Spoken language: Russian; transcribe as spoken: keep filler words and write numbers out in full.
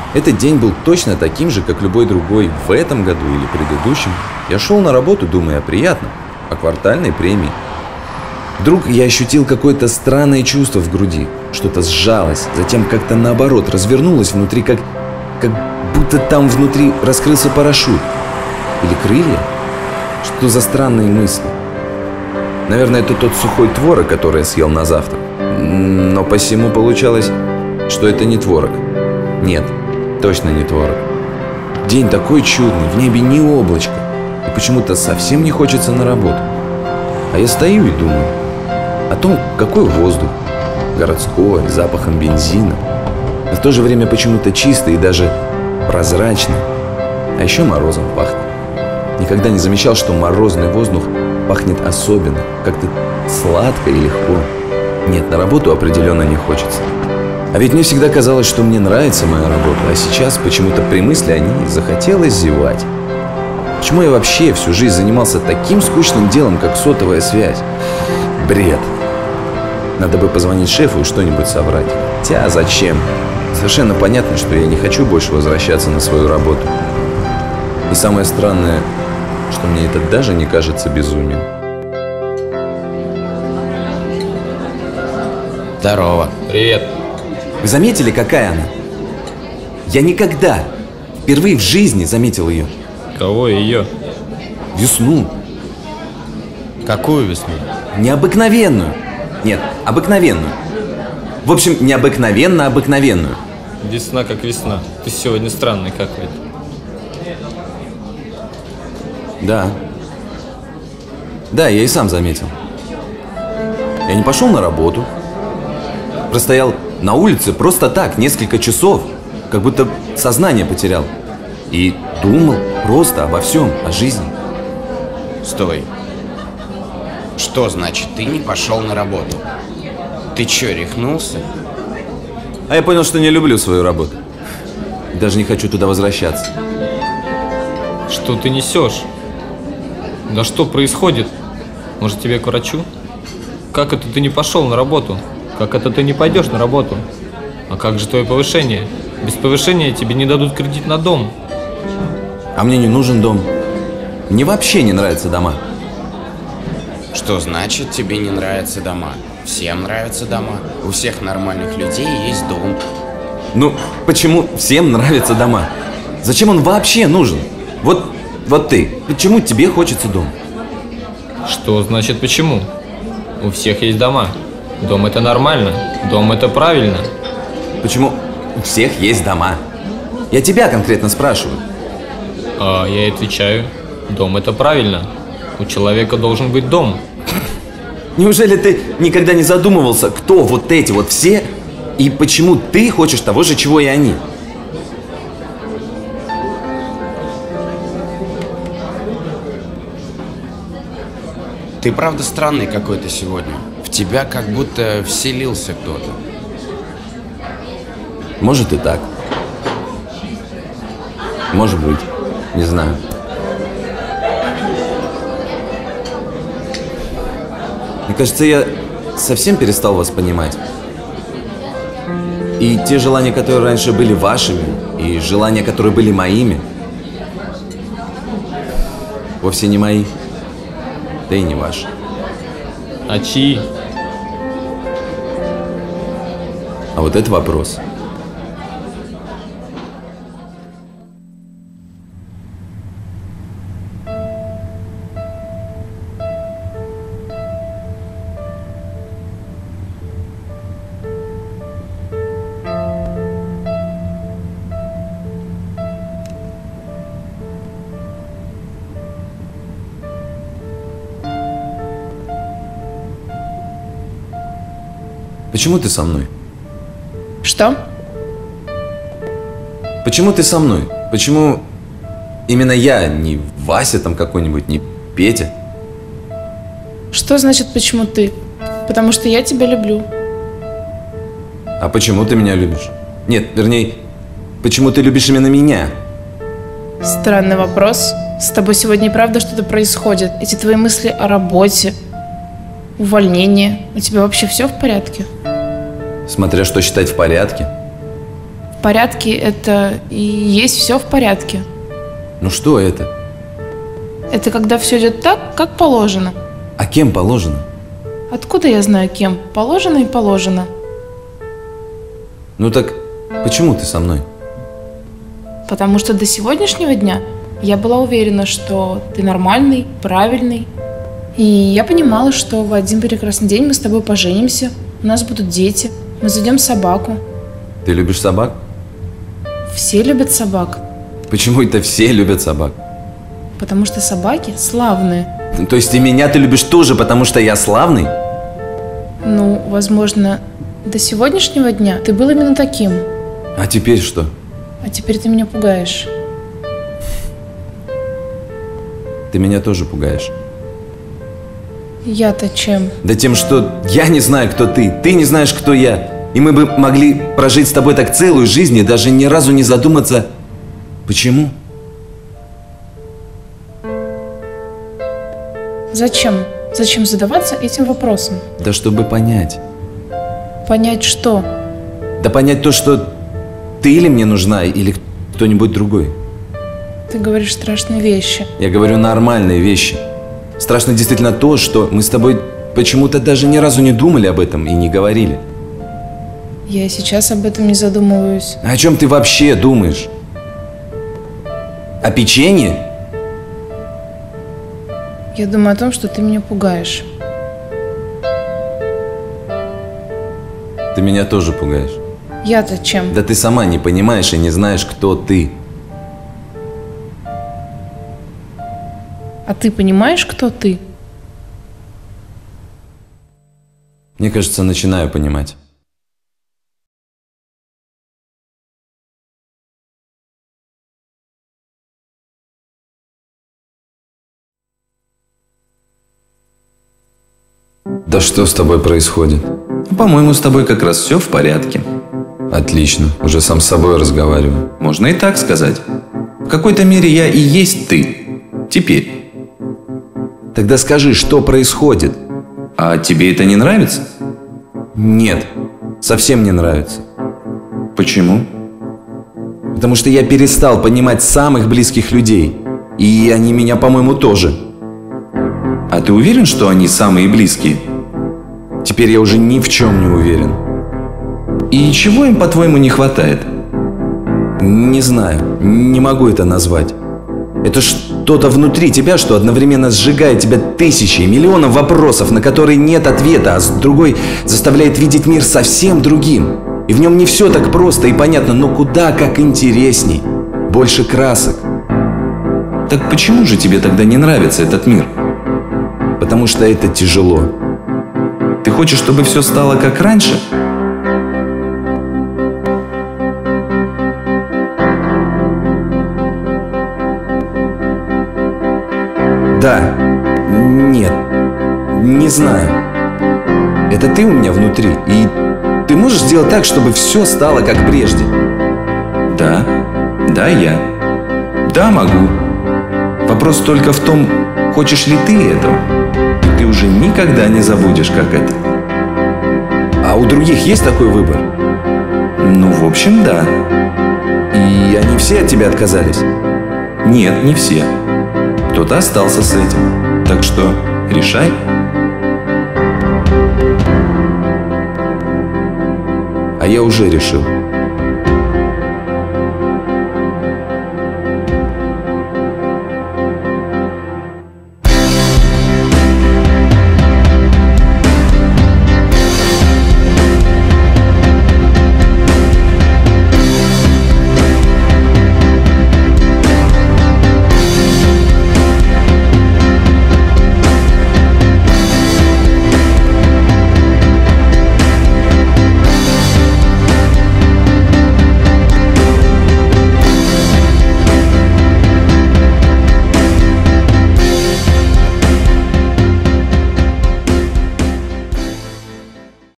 Этот день был точно таким же, как любой другой в этом году или предыдущем. Я шел на работу, думая о приятном, о квартальной премии. Вдруг я ощутил какое-то странное чувство в груди. Что-то сжалось, затем как-то наоборот развернулось внутри, как, как будто там внутри раскрылся парашют. Или крылья? Что за странные мысли? Наверное, это тот сухой творог, который я съел на завтрак. Но посему получалось, что это не творог. Нет, точно не творог. День такой чудный, в небе ни облачко. И почему-то совсем не хочется на работу. А я стою и думаю о том, какой воздух, городской, с запахом бензина, но в то же время почему-то чистый и даже прозрачный, а еще морозом пахнет. Никогда не замечал, что морозный воздух пахнет особенно, как-то сладко и легко. Нет, на работу определенно не хочется. А ведь мне всегда казалось, что мне нравится моя работа, а сейчас почему-то при мысли о ней захотелось зевать. Почему я вообще всю жизнь занимался таким скучным делом, как сотовая связь? Бред. Надо бы позвонить шефу и что-нибудь соврать. Хотя зачем? Совершенно понятно, что я не хочу больше возвращаться на свою работу. И самое странное, что мне это даже не кажется безумием. Здорово. Привет. Вы заметили, какая она? Я никогда, впервые в жизни заметил ее. Кого ее? Весну. Какую весну? Необыкновенную. Нет, обыкновенную. В общем, необыкновенно обыкновенную. Весна как весна. Ты сегодня странный какой-то. Да. Да, я и сам заметил. Я не пошел на работу. Простоял на улице просто так, несколько часов. Как будто сознание потерял. И думал просто обо всем, о жизни. Стой. Что значит, ты не пошел на работу? Ты че, рехнулся? А я понял, что не люблю свою работу. Даже не хочу туда возвращаться. Что ты несешь? Да что происходит? Может, тебе к врачу? Как это ты не пошел на работу? Как это ты не пойдешь на работу? А как же твое повышение? Без повышения тебе не дадут кредит на дом. А мне не нужен дом. Мне вообще не нравятся дома. Что значит, тебе не нравятся дома? Всем нравятся дома. У всех нормальных людей есть дом. Ну, почему всем нравятся дома? Зачем он вообще нужен? Вот, вот ты, почему тебе хочется дом? Что значит почему? У всех есть дома. Дом это нормально. Дом это правильно. Почему у всех есть дома? Я тебя конкретно спрашиваю. А я и отвечаю. Дом это правильно. У человека должен быть дом. Неужели ты никогда не задумывался, кто вот эти вот все, и почему ты хочешь того же, чего и они? Ты правда странный какой-то сегодня. В тебя как будто вселился кто-то. Может и так. Может быть. Не знаю. Мне кажется, я совсем перестал вас понимать. И те желания, которые раньше были вашими, и желания, которые были моими, вовсе не мои, да и не ваши. А чьи? А вот это вопрос. Почему ты со мной? Что? Почему ты со мной? Почему именно я, не Вася там какой-нибудь, не Петя? Что значит почему ты? Потому что я тебя люблю. А почему ты меня любишь? Нет, вернее, почему ты любишь именно меня? Странный вопрос. С тобой сегодня и правда что-то происходит. Эти твои мысли о работе, увольнении. У тебя вообще все в порядке? Смотря что считать в порядке. В порядке это и есть все в порядке. Ну что это? Это когда все идет так, как положено. А кем положено? Откуда я знаю, кем? Положено и положено. Ну так почему ты со мной? Потому что до сегодняшнего дня я была уверена, что ты нормальный, правильный. И я понимала, что в один прекрасный день мы с тобой поженимся, у нас будут дети, мы заведем собаку. Ты любишь собак? Все любят собак, Почему это все любят собак? потому что собаки славные. То есть и меня ты любишь тоже, потому что я славный? Ну, возможно, до сегодняшнего дня ты был именно таким. А теперь что? А теперь ты меня пугаешь. Ты меня тоже пугаешь. Я-то чем? Да тем, что я не знаю, кто ты, ты не знаешь, кто я. И мы бы могли прожить с тобой так целую жизнь и даже ни разу не задуматься, почему? Зачем? Зачем задаваться этим вопросом? Да чтобы понять. Понять что? Да понять то, что ты или мне нужна, или кто-нибудь другой. Ты говоришь страшные вещи. Я говорю нормальные вещи. Страшно действительно то, что мы с тобой почему-то даже ни разу не думали об этом и не говорили. Я и сейчас об этом не задумываюсь. А о чем ты вообще думаешь? О печенье? Я думаю о том, что ты меня пугаешь. Ты меня тоже пугаешь. Я-то чем? Да ты сама не понимаешь и не знаешь, кто ты. А ты понимаешь, кто ты? Мне кажется, начинаю понимать. Да что с тобой происходит? По-моему, с тобой как раз все в порядке. Отлично, уже сам с собой разговариваю. Можно и так сказать. В какой-то мере я и есть ты. Теперь. Тогда скажи, что происходит? А тебе это не нравится? Нет, совсем не нравится. Почему? Потому что я перестал понимать самых близких людей. И они меня, по-моему, тоже. А ты уверен, что они самые близкие? Теперь я уже ни в чем не уверен. И чего им, по-твоему, не хватает? Не знаю, не могу это назвать. Это что-то внутри тебя, что одновременно сжигает тебя тысячи, миллионов вопросов, на которые нет ответа, а с другой заставляет видеть мир совсем другим. И в нем не все так просто и понятно, но куда как интересней. Больше красок. Так почему же тебе тогда не нравится этот мир? Потому что это тяжело. Ты хочешь, чтобы все стало как раньше? Да. Нет. Не знаю. Это ты у меня внутри. И ты можешь сделать так, чтобы все стало как прежде? Да. Да, я. Да, могу. Вопрос только в том, хочешь ли ты этого. И ты уже никогда не забудешь, как это. А у других есть такой выбор? Ну, в общем, да. И они все от тебя отказались? Нет, не все. Кто-то остался с этим. Так что решай. А я уже решил.